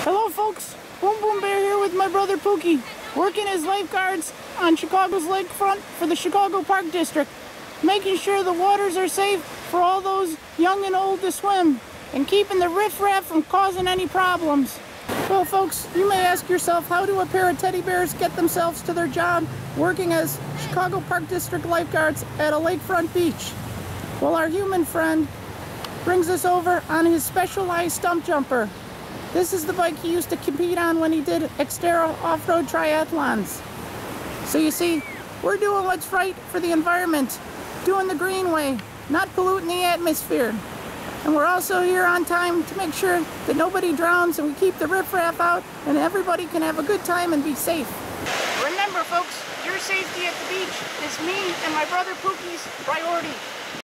Hello folks, Boom Boom Bear here with my brother Pookie, working as lifeguards on Chicago's lakefront for the Chicago Park District, making sure the waters are safe for all those young and old to swim, and keeping the riffraff from causing any problems. Well folks, you may ask yourself, how do a pair of teddy bears get themselves to their job working as Chicago Park District lifeguards at a lakefront beach? Well, our human friend brings us over on his specialized stump jumper. This is the bike he used to compete on when he did Xterra off-road triathlons. So you see, we're doing what's right for the environment, doing the green way, not polluting the atmosphere. And we're also here on time to make sure that nobody drowns and we keep the riffraff out and everybody can have a good time and be safe. Remember folks, your safety at the beach is me and my brother Pookie's priority.